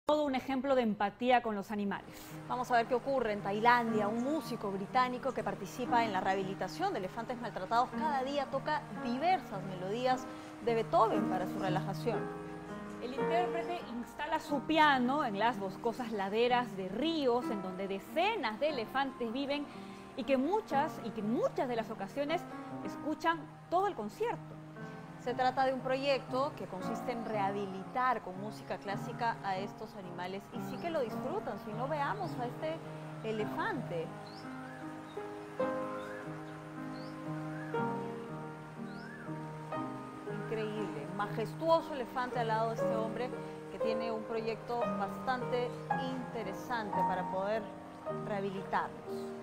Todo un ejemplo de empatía con los animales. Vamos a ver qué ocurre en Tailandia. Un músico británico que participa en la rehabilitación de elefantes maltratados cada día toca diversas melodías de Beethoven para su relajación. El intérprete instala su piano en las boscosas laderas de ríos en donde decenas de elefantes viven y que muchas de las ocasiones escuchan todo el concierto. Se trata de un proyecto que consiste en rehabilitar con música clásica a estos animales y sí que lo disfrutan. Si no, veamos a este elefante. Increíble, majestuoso elefante al lado de este hombre que tiene un proyecto bastante interesante para poder rehabilitarlos.